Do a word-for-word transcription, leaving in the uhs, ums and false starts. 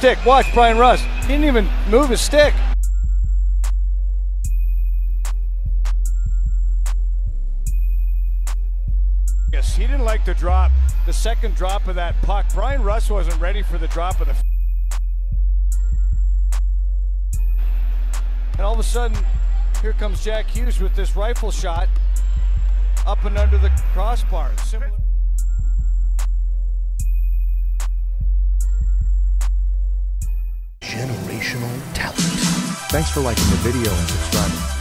stick. Watch Bryan Rust. He didn't even move his stick. Yes, he didn't like the drop. The second drop of that puck. Bryan Rust wasn't ready for the drop of the. And all of a sudden, here comes Jack Hughes with this rifle shot up and under the crossbar. Similar. Generational talent. Thanks for liking the video and subscribing.